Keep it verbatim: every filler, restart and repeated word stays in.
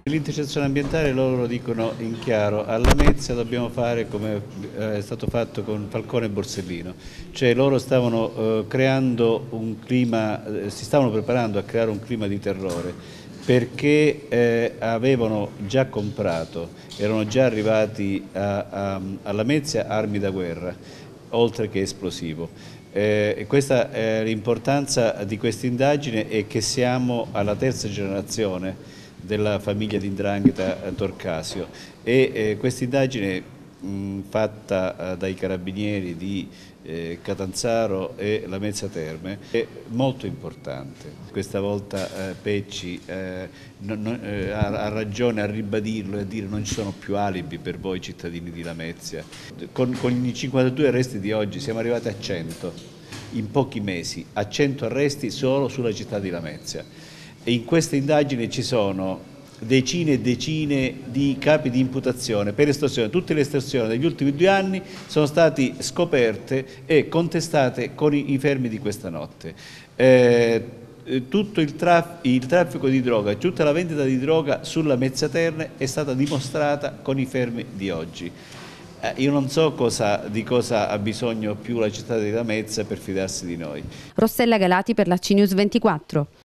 L'intercettazione ambientale loro lo dicono in chiaro, a Lamezia dobbiamo fare come è stato fatto con Falcone e Borsellino, cioè loro stavano eh, creando un clima, eh, si stavano preparando a creare un clima di terrore perché eh, avevano già comprato, erano già arrivati a, a, a Lamezia armi da guerra, oltre che esplosivo. Eh, questa, eh, l'importanza di questa indagine è che siamo alla terza generazione della famiglia di 'Ndrangheta Torcasio e eh, questa indagine mh, fatta eh, dai carabinieri di eh, Catanzaro e Lamezia Terme è molto importante. Questa volta eh, Pecci eh, non, non, eh, ha, ha ragione a ribadirlo e a dire non ci sono più alibi per voi cittadini di Lamezia. Con, con i cinquantadue arresti di oggi siamo arrivati a cento, in pochi mesi, a cento arresti solo sulla città di Lamezia. E in questa indagine ci sono decine e decine di capi di imputazione per estorsione. Tutte le estorsioni degli ultimi due anni sono state scoperte e contestate con i, i fermi di questa notte. Eh, tutto il, traf il traffico di droga, tutta la vendita di droga sulla Lamezia Terme è stata dimostrata con i fermi di oggi. Eh, io non so cosa, di cosa ha bisogno più la città di Lamezia per fidarsi di noi. Rossella Galati per la C News ventiquattro.